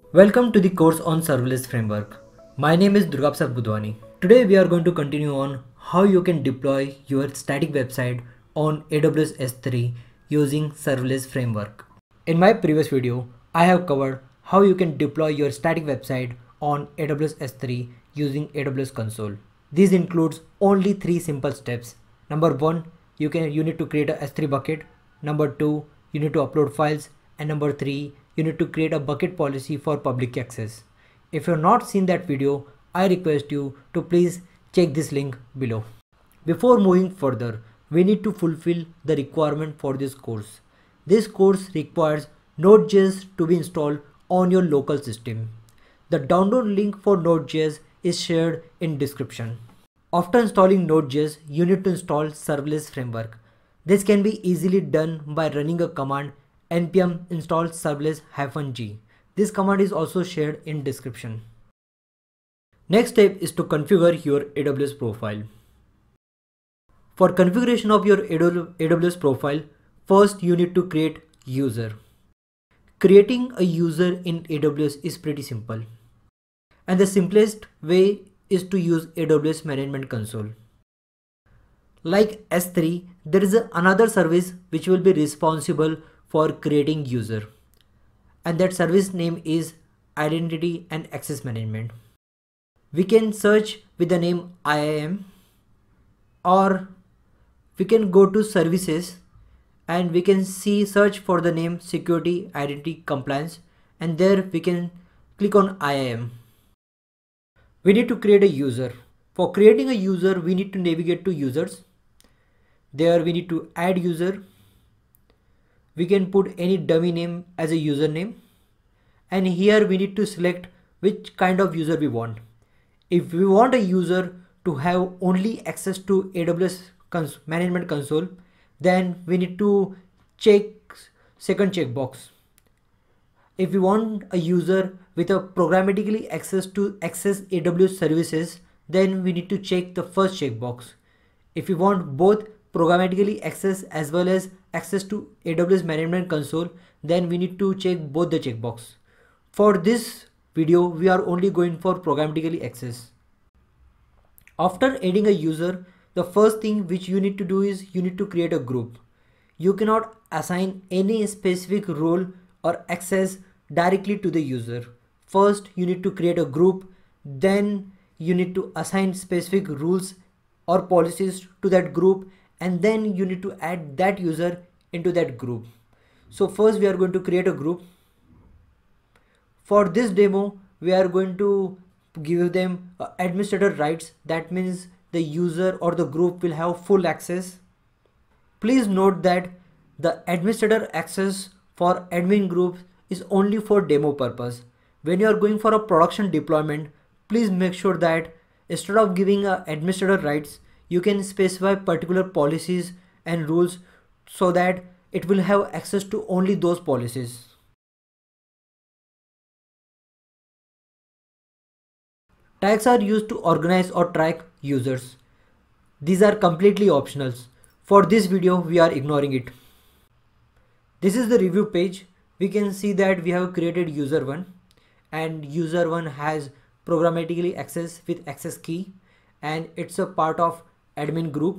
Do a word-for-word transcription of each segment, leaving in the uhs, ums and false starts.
Welcome to the course on serverless framework. My name is Durgapsar Budhwani. Today we are going to continue on how you can deploy your static website on A W S S three using serverless framework. In my previous video, I have covered how you can deploy your static website on A W S S three using A W S console. This includes only three simple steps. Number one, you can you need to create a S three bucket. Number two, you need to upload files. And number three, you need to create a bucket policy for public access. If you have not seen that video, I request you to please check this link below. Before moving further, we need to fulfill the requirement for this course. This course requires Node.js to be installed on your local system. The download link for Node.js is shared in description. After installing Node.js, you need to install serverless framework. This can be easily done by running a command npm install serverless-g. This command is also shared in description. Next step is to configure your A W S profile. For configuration of your A W S profile, first you need to create user. Creating a user in A W S is pretty simple. And the simplest way is to use A W S Management Console. Like S three, there is a, another service which will be responsible for creating user, and that service name is Identity and Access Management. We can search with the name I A M, or we can go to services and we can see search for the name Security Identity Compliance, and there we can click on I A M. We need to create a user. For creating a user, we need to navigate to users. There we need to add user. We can put any dummy name as a username, and here we need to select which kind of user we want. If we want a user to have only access to A W S cons management console, then we need to check second checkbox. If we want a user with a programmatically access to access A W S services, then we need to check the first checkbox. If we want both programmatically access as well as access to A W S Management Console, then we need to check both the checkbox. For this video, we are only going for programmatically access. After adding a user, the first thing which you need to do is you need to create a group. You cannot assign any specific role or access directly to the user. First, you need to create a group, then you need to assign specific rules or policies to that group, and then you need to add that user into that group. So first we are going to create a group. For this demo, we are going to give them uh, administrator rights. That means the user or the group will have full access. Please note that the administrator access for admin groups is only for demo purpose. When you are going for a production deployment, please make sure that instead of giving uh, administrator rights, you can specify particular policies and rules so that it will have access to only those policies. Tags are used to organize or track users. These are completely optional. For this video, we are ignoring it. This is the review page. We can see that we have created user one, and user one has programmatically access with access key, and it's a part of admin group.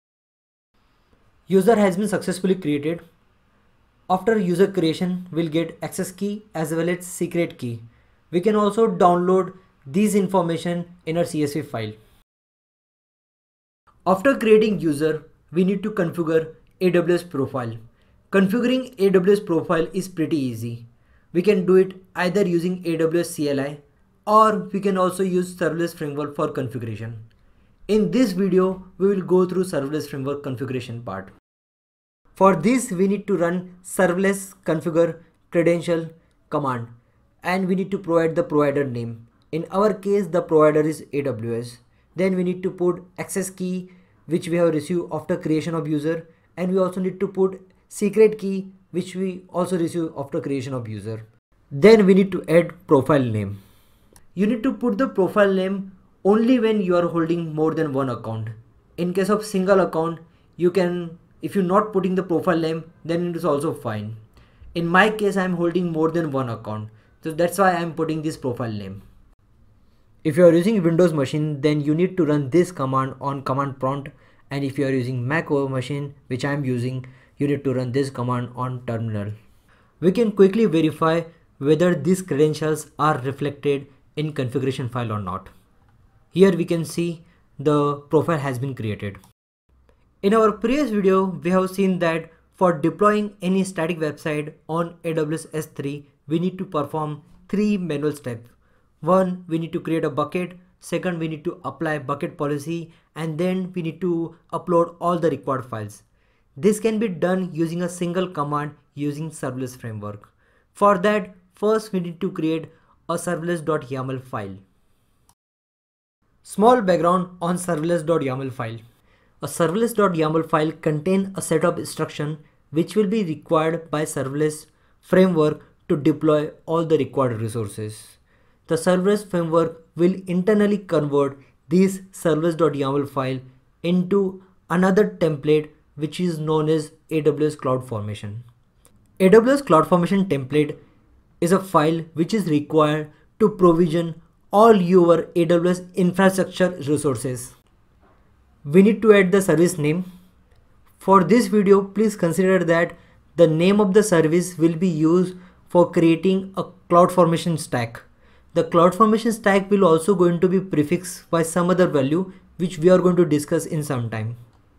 User has been successfully created. After user creation, we'll get access key as well as secret key. We can also download these information in our C S V file. After creating user, we need to configure A W S profile. Configuring A W S profile is pretty easy. We can do it either using A W S C L I, or we can also use serverless framework for configuration. In this video, we will go through serverless framework configuration part. For this, we need to run serverless configure credential command, and we need to provide the provider name. In our case, the provider is A W S. Then we need to put access key which we have received after creation of user, and we also need to put secret key which we also receive after creation of user. Then we need to add profile name. You need to put the profile name only when you are holding more than one account. In case of single account, you can, if you're not putting the profile name, then it is also fine. In my case, I am holding more than one account. So that's why I'm putting this profile name. If you are using Windows machine, then you need to run this command on command prompt, and if you are using Mac O S machine, which I am using, you need to run this command on terminal. We can quickly verify whether these credentials are reflected in configuration file or not. Here we can see the profile has been created. In our previous video, we have seen that for deploying any static website on A W S S three, we need to perform three manual steps. One, we need to create a bucket. Second, we need to apply bucket policy, and then we need to upload all the required files. This can be done using a single command using serverless framework. For that, first we need to create a serverless.yaml file. Small background on serverless.yaml file. A serverless.yaml file contains a set of instructions which will be required by serverless framework to deploy all the required resources. The serverless framework will internally convert this serverless.yaml file into another template which is known as A W S CloudFormation. A W S CloudFormation template is a file which is required to provision all your A W S infrastructure resources. We need to add the service name. For this video, please consider that the name of the service will be used for creating a CloudFormation stack. The CloudFormation stack will also going to be prefixed by some other value which we are going to discuss in some time.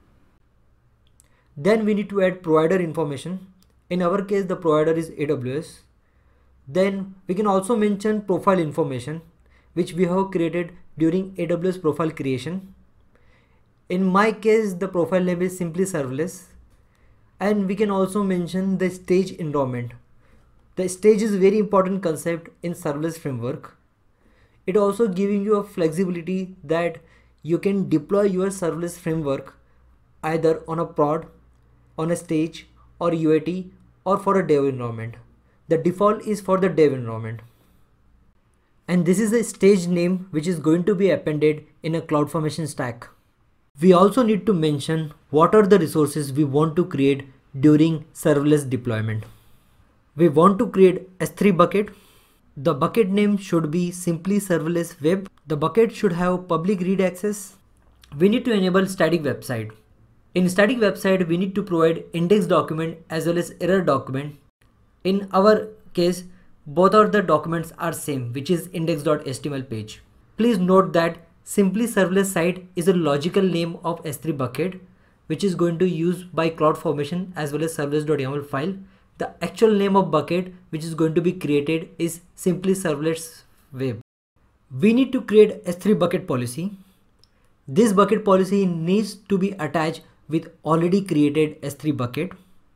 Then we need to add provider information. In our case, the provider is A W S. Then we can also mention profile information which we have created during A W S profile creation. In my case, the profile name is simply serverless, and we can also mention the stage environment. The stage is a very important concept in serverless framework. It also giving you a flexibility that you can deploy your serverless framework either on a prod, on a stage, or U A T, or for a dev environment. The default is for the dev environment. And this is the stage name which is going to be appended in a CloudFormation stack. We also need to mention what are the resources we want to create during serverless deployment. We want to create S three bucket. The bucket name should be simply-serverless-web. The bucket should have public read access. We need to enable static website. In static website, we need to provide index document as well as error document. In our case, both of the documents are same, which is index.html page. Please note that simply serverless site is a logical name of S three bucket, which is going to use by CloudFormation as well as serverless.yaml file. The actual name of bucket which is going to be created is simply-serverless-web. We need to create S three bucket policy. This bucket policy needs to be attached with already created S three bucket.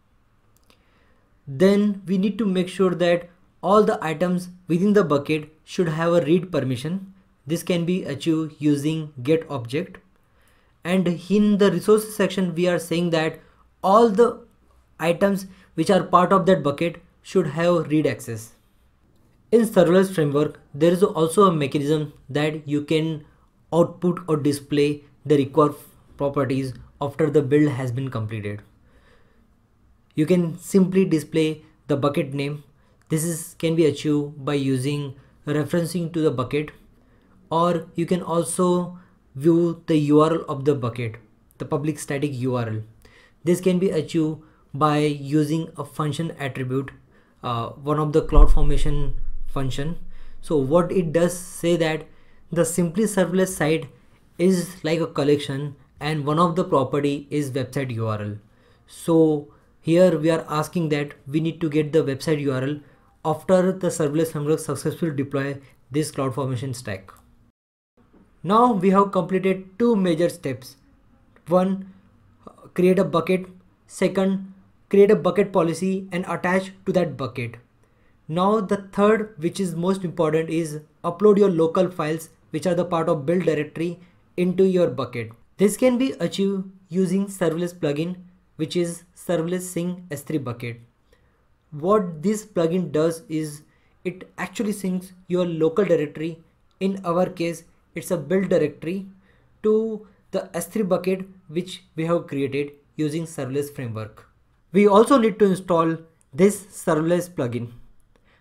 Then we need to make sure that all the items within the bucket should have a read permission. This can be achieved using get object. And in the resources section, we are saying that all the items which are part of that bucket should have read access. In serverless framework, there is also a mechanism that you can output or display the required properties after the build has been completed. You can simply display the bucket name. This is can be achieved by using referencing to the bucket, or you can also view the U R L of the bucket, the public static U R L. This can be achieved by using a function attribute, uh, one of the CloudFormation function. So what it does say that the simply serverless site is like a collection and one of the property is website U R L. So here we are asking that we need to get the website U R L after the serverless framework successfully deploy this CloudFormation stack. Now we have completed two major steps. One, create a bucket. Second, create a bucket policy and attach to that bucket. Now the third, which is most important, is upload your local files which are the part of build directory into your bucket. This can be achieved using serverless plugin, which is serverless sync S three bucket. What this plugin does is it actually syncs your local directory. In our case, it's a build directory to the S three bucket which we have created using serverless framework. We also need to install this serverless plugin.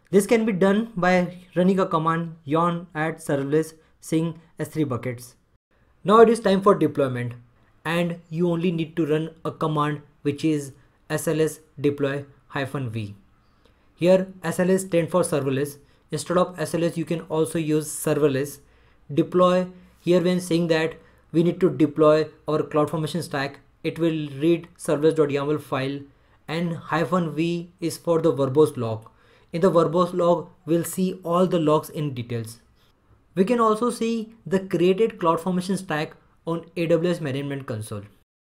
This can be done by running a command yarn add serverless sing S three buckets. Now it is time for deployment, and you only need to run a command which is sls deploy hyphen v. Here sls stands for serverless. Instead of sls you can also use serverless. Deploy, here when saying that we need to deploy our CloudFormation stack, it will read serverless.yaml file, and hyphen v is for the verbose log. In the verbose log we'll see all the logs in details. We can also see the created CloudFormation stack on A W S Management Console.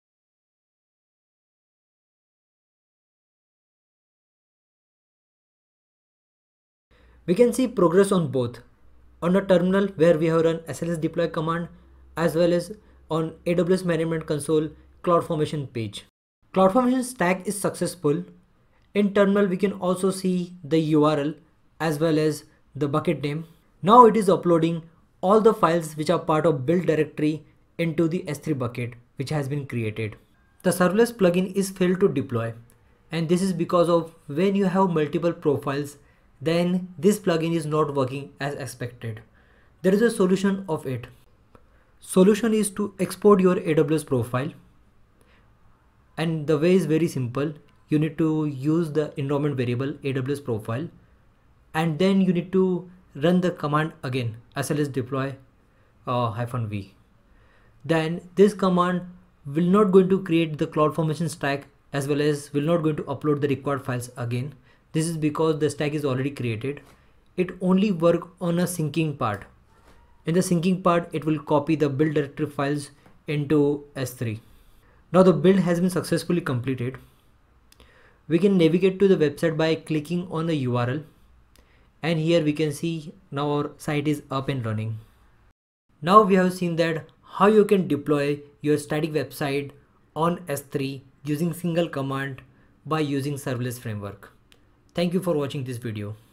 We can see progress on both, on a terminal where we have run sls deploy command, as well as on A W S Management Console CloudFormation page. CloudFormation stack is successful. In terminal we can also see the U R L as well as the bucket name. Now it is uploading all the files which are part of build directory into the S three bucket which has been created. The serverless plugin is failed to deploy, and this is because of when you have multiple profiles, then this plugin is not working as expected. There is a solution of it. Solution is to export your A W S profile, and the way is very simple. You need to use the environment variable A W S profile, and then you need to run the command again sls deploy uh, hyphen v. Then this command will not going to create the CloudFormation stack, as well as will not going to upload the required files again. This is because the stack is already created. It only work on a syncing part. In the syncing part it will copy the build directory files into S three. Now the build has been successfully completed. We can navigate to the website by clicking on the U R L, and here we can see now our site is up and running. Now we have seen that how you can deploy your static website on S three using single command by using serverless framework. Thank you for watching this video.